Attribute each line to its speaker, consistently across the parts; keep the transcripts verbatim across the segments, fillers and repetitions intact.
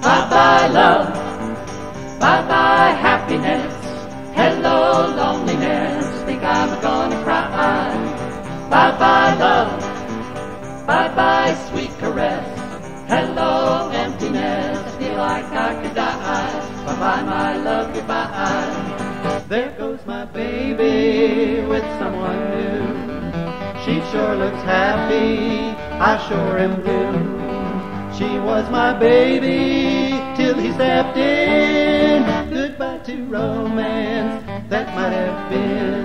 Speaker 1: Bye-bye love, bye-bye happiness. Hello loneliness, think I'm gonna cry. Bye-bye love, bye-bye sweet caress. Hello emptiness, feel like I could die. Bye-bye my love, goodbye. There goes my baby with someone new. She sure looks happy, I sure am blue. She was my baby till he stepped in. Goodbye to romance that might have been.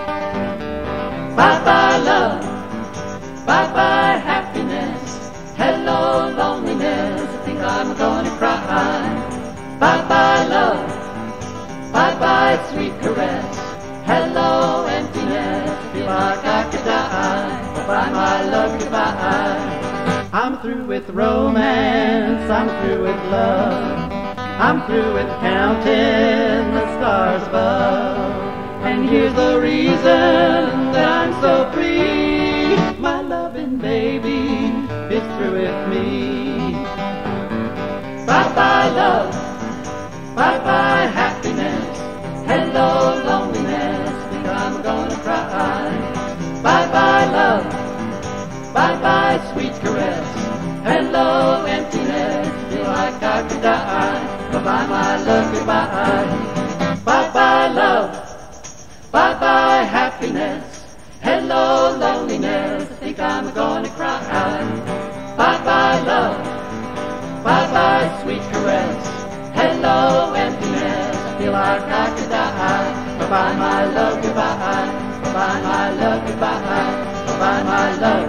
Speaker 1: Bye-bye love, bye-bye happiness. Hello loneliness, I think I'm gonna cry. Bye-bye love, bye-bye sweet caress. Hello emptiness, feel like I could die. Bye-bye my love, goodbye. I'm through with romance, I'm through with love. I'm through with counting the stars above. And here's the reason that I'm so free. My loving baby is through with me. Bye-bye love, bye-bye happiness. Hello loneliness, think I'm gonna cry. Bye-bye love, bye-bye sweet caress. Hello emptiness, feel like I could die. Bye-bye my love, goodbye. Bye-bye love, bye-bye happiness. Hello loneliness, I think I'm gonna cry. Bye-bye love, bye-bye sweet caress. Hello emptiness, feel like I could die. Bye-bye my love, goodbye. Bye-bye my love, goodbye. Bye-bye my love.